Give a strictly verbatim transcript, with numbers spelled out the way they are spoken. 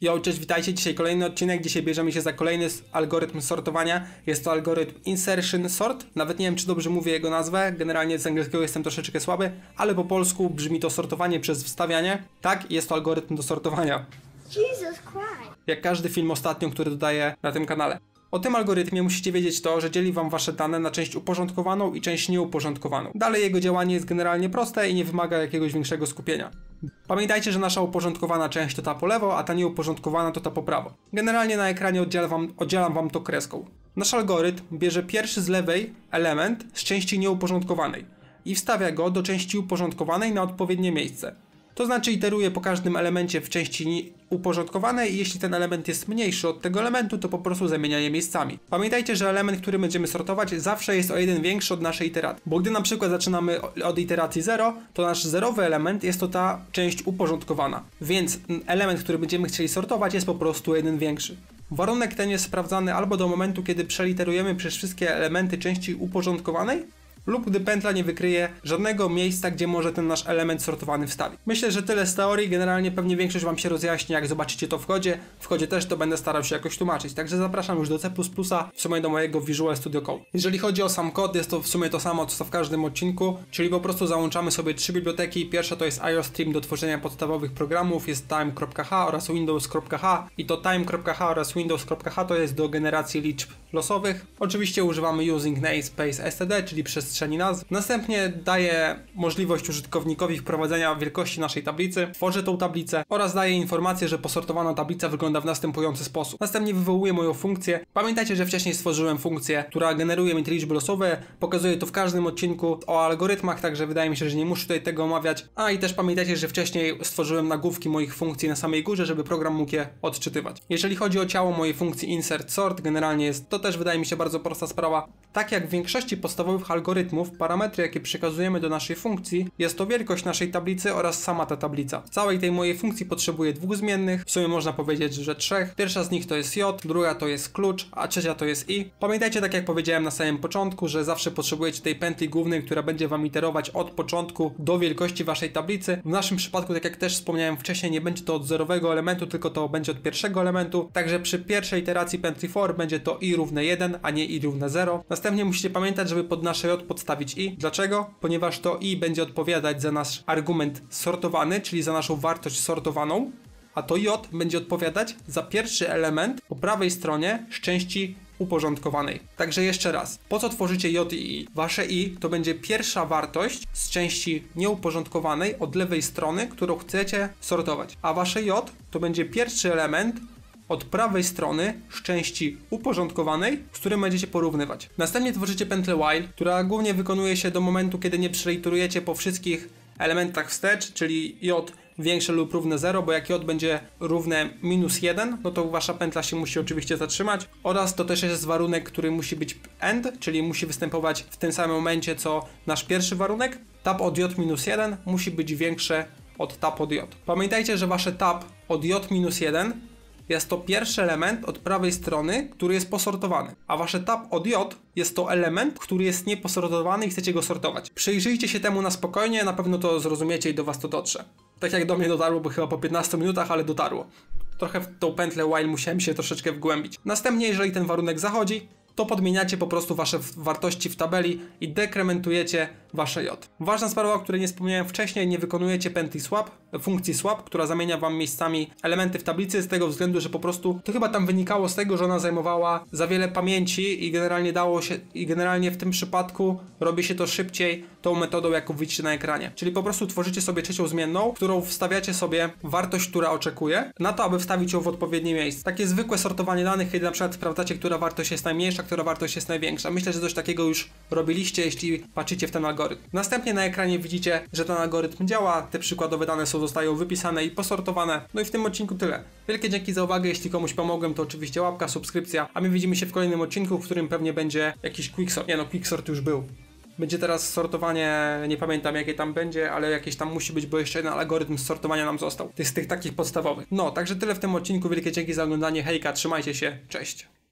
Yo, cześć, witajcie, dzisiaj kolejny odcinek, dzisiaj bierzemy się za kolejny algorytm sortowania. Jest to algorytm Insertion Sort, nawet nie wiem, czy dobrze mówię jego nazwę, generalnie z angielskiego jestem troszeczkę słaby, ale po polsku brzmi to sortowanie przez wstawianie. Tak, jest to algorytm do sortowania. Jesus Christ. Jak każdy film ostatnio, który dodaję na tym kanale. O tym algorytmie musicie wiedzieć to, że dzieli wam wasze dane na część uporządkowaną i część nieuporządkowaną. Dalej jego działanie jest generalnie proste i nie wymaga jakiegoś większego skupienia. Pamiętajcie, że nasza uporządkowana część to ta po lewo, a ta nieuporządkowana to ta po prawo. Generalnie na ekranie oddzielam wam, oddzielam wam to kreską. Nasz algorytm bierze pierwszy z lewej element z części nieuporządkowanej i wstawia go do części uporządkowanej na odpowiednie miejsce. To znaczy iteruje po każdym elemencie w części uporządkowanej i jeśli ten element jest mniejszy od tego elementu, to po prostu zamienia je miejscami. Pamiętajcie, że element, który będziemy sortować, zawsze jest o jeden większy od naszej iteracji. Bo gdy na przykład zaczynamy od iteracji zero, to nasz zerowy element jest to ta część uporządkowana. Więc element, który będziemy chcieli sortować, jest po prostu jeden większy. Warunek ten jest sprawdzany albo do momentu, kiedy przeliterujemy przez wszystkie elementy części uporządkowanej, lub gdy pętla nie wykryje żadnego miejsca, gdzie może ten nasz element sortowany wstawić. Myślę, że tyle z teorii, generalnie pewnie większość wam się rozjaśni, jak zobaczycie to w kodzie. W kodzie też to będę starał się jakoś tłumaczyć, także zapraszam już do C plus plus, w sumie do mojego Visual Studio Code. Jeżeli chodzi o sam kod, jest to w sumie to samo, co w każdym odcinku, czyli po prostu załączamy sobie trzy biblioteki. Pierwsza to jest IOStream do tworzenia podstawowych programów, jest time.h oraz windows.h i to time.h oraz windows.h to jest do generacji liczb losowych. Oczywiście używamy using namespace std, czyli przez nazw. Następnie daje możliwość użytkownikowi wprowadzenia wielkości naszej tablicy, tworzy tą tablicę oraz daje informację, że posortowana tablica wygląda w następujący sposób. Następnie wywołuje moją funkcję. Pamiętajcie, że wcześniej stworzyłem funkcję, która generuje mi te liczby losowe. Pokazuję to w każdym odcinku o algorytmach, także wydaje mi się, że nie muszę tutaj tego omawiać. A i też pamiętajcie, że wcześniej stworzyłem nagłówki moich funkcji na samej górze, żeby program mógł je odczytywać. Jeżeli chodzi o ciało mojej funkcji insert sort, generalnie jest to też wydaje mi się bardzo prosta sprawa. Tak jak w większości podstawowych algorytmów, parametry, jakie przekazujemy do naszej funkcji, jest to wielkość naszej tablicy oraz sama ta tablica. W całej tej mojej funkcji potrzebuję dwóch zmiennych, w sumie można powiedzieć, że trzech. Pierwsza z nich to jest j, druga to jest klucz, a trzecia to jest i. Pamiętajcie, tak jak powiedziałem na samym początku, że zawsze potrzebujecie tej pętli głównej, która będzie wam iterować od początku do wielkości waszej tablicy. W naszym przypadku, tak jak też wspomniałem wcześniej, nie będzie to od zerowego elementu, tylko to będzie od pierwszego elementu. Także przy pierwszej iteracji pętli for będzie to i równe jeden, a nie i równe zero. Następnie musicie pamiętać, żeby pod nasze j podstawić i. Dlaczego? Ponieważ to i będzie odpowiadać za nasz argument sortowany, czyli za naszą wartość sortowaną, a to j będzie odpowiadać za pierwszy element po prawej stronie z części uporządkowanej. Także jeszcze raz, po co tworzycie j i i? Wasze i to będzie pierwsza wartość z części nieuporządkowanej od lewej strony, którą chcecie sortować, a wasze j to będzie pierwszy element od prawej strony z części uporządkowanej, z którym będziecie porównywać. Następnie tworzycie pętlę while, która głównie wykonuje się do momentu, kiedy nie przeliturujecie po wszystkich elementach wstecz, czyli j większe lub równe zero, bo jak j będzie równe minus jeden, no to wasza pętla się musi oczywiście zatrzymać. Oraz to też jest warunek, który musi być end, czyli musi występować w tym samym momencie co nasz pierwszy warunek. Tab od j minus jeden musi być większe od tab od j. Pamiętajcie, że wasze tab od j minus jeden jest to pierwszy element od prawej strony, który jest posortowany, a wasze tab od j jest to element, który jest nieposortowany i chcecie go sortować. Przyjrzyjcie się temu na spokojnie, na pewno to zrozumiecie i do was to dotrze. Tak jak do mnie dotarło, bo chyba po piętnastu minutach, ale dotarło. Trochę w tą pętlę while musiałem się troszeczkę wgłębić. Następnie, jeżeli ten warunek zachodzi, to podmieniacie po prostu wasze wartości w tabeli i dekrementujecie wasze j. Ważna sprawa, o której nie wspomniałem wcześniej, nie wykonujecie pętli swap, funkcji swap, która zamienia wam miejscami elementy w tablicy z tego względu, że po prostu to chyba tam wynikało z tego, że ona zajmowała za wiele pamięci i generalnie dało się, i generalnie w tym przypadku robi się to szybciej tą metodą, jaką widzicie na ekranie. Czyli po prostu tworzycie sobie trzecią zmienną, którą wstawiacie sobie wartość, która oczekuje, na to, aby wstawić ją w odpowiednie miejsce. Takie zwykłe sortowanie danych, kiedy na przykład sprawdzacie, która wartość jest najmniejsza, która wartość jest największa. Myślę, że coś takiego już robiliście, jeśli patrzycie w ten algorytm. Następnie na ekranie widzicie, że ten algorytm działa, te przykładowe dane są, zostają wypisane i posortowane. No i w tym odcinku tyle. Wielkie dzięki za uwagę, jeśli komuś pomogłem, to oczywiście łapka, subskrypcja, a my widzimy się w kolejnym odcinku, w którym pewnie będzie jakiś quicksort. Nie no, quicksort już był. Będzie teraz sortowanie, nie pamiętam jakie tam będzie, ale jakieś tam musi być, bo jeszcze jeden algorytm sortowania nam został. To jest z tych takich podstawowych. No, także tyle w tym odcinku, wielkie dzięki za oglądanie, hejka, trzymajcie się, cześć.